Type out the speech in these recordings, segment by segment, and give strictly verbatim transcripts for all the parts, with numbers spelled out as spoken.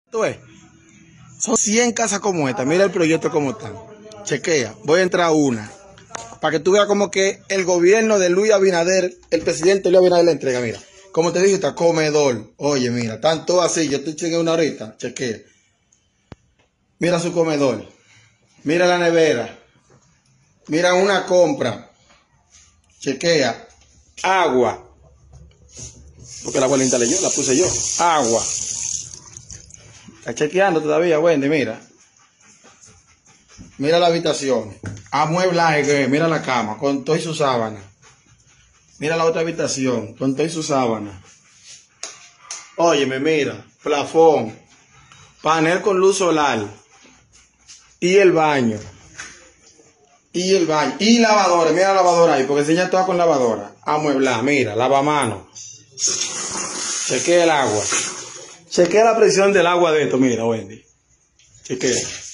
Tú ves, son cien casas como esta. Mira el proyecto como está. Chequea. Voy a entrar a una. Para que tú veas como que el gobierno de Luis Abinader, el presidente Luis Abinader le entrega. Mira, como te dije, está comedor. Oye, mira, están todos así. Yo estoy chequeando una ahorita. Chequea. Mira su comedor. Mira la nevera. Mira una compra. Chequea. Agua. Porque el agua la instalé yo, la puse yo. Agua. Está chequeando todavía, Wendy, mira. Mira la habitación. Amueblaje que mira la cama, con todo y su sábana. Mira la otra habitación, con todo y su sábana. Óyeme, mira. Plafón. Panel con luz solar. Y el baño. Y el baño. Y lavadora. Mira la lavadora ahí, porque enseña toda con lavadora. Amueblar, mira, lavamanos. Chequea el agua. Chequea la presión del agua de esto, mira, Wendy. Chequea.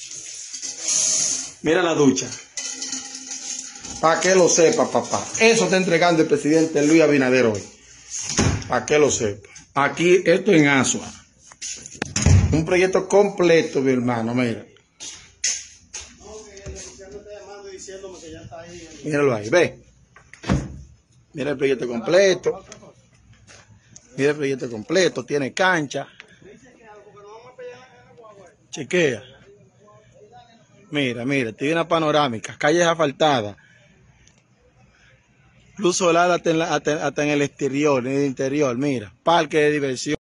Mira la ducha. Para que lo sepa, papá. Eso está entregando el presidente Luis Abinader hoy. Para que lo sepa. Aquí, esto en Asua. Un proyecto completo, mi hermano, mira. Míralo ahí, ve. Mira el proyecto completo. Mira el proyecto completo. Tiene cancha. Chequea. Mira, mira, tiene una panorámica, calles asfaltadas, luz solar hasta en, la, hasta, hasta en el exterior, en el interior, mira, parque de diversión.